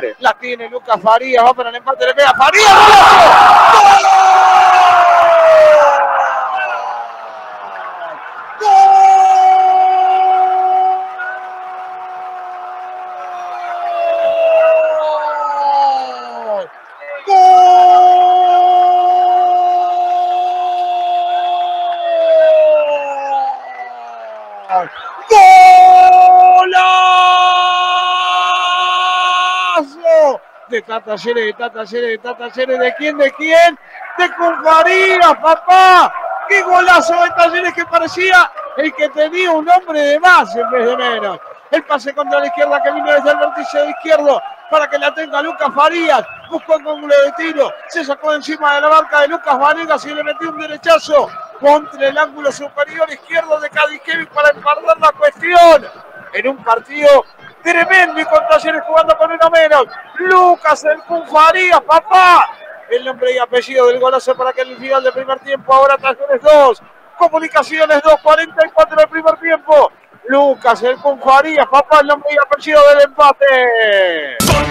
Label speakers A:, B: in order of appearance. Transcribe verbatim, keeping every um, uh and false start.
A: La tiene Lucas Farías, va para el empate, le pega Farías. ¡Golazo! ¡Golazo! De Tata Talleres, de Tata Talleres, de Tata Talleres, ¿de quién? ¿De quién? De Cunfarías, papá. ¡Qué golazo de Talleres que parecía el que tenía un hombre de más en vez de menos! El pase contra la izquierda que vino desde el vértice izquierdo para que la tenga Lucas Farías. Buscó el ángulo de tiro, se sacó de encima de la marca de Lucas Vanegas y le metió un derechazo contra el ángulo superior izquierdo de Kadiskevich para empardar la cuestión en un partido tremendo y con Talleres jugando con uno menos. Lucas el Cunfarías, papá. El nombre y apellido del golazo para que el final del primer tiempo. Ahora Talleres dos, Comunicaciones dos, cuarenta y cuatro del primer tiempo. Lucas el Cunfarías, papá, el nombre y apellido del empate.